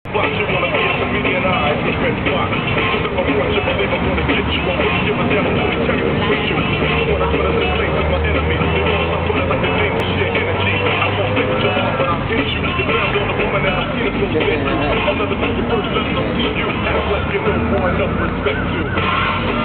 Watch you wanna be a comedian, I the red fox. Cause if I want you, believe I'm gonna get you. I wouldn't give a damn, I'm gonna tell you to quit you. When I put us in place with my enemies, they wanna stop putting like the name of shit energy. I won't take your heart, but I'll hit you. You found on a woman that I've seen is so sick. I'll never take your first, let them see you. Act like you know more enough respect to.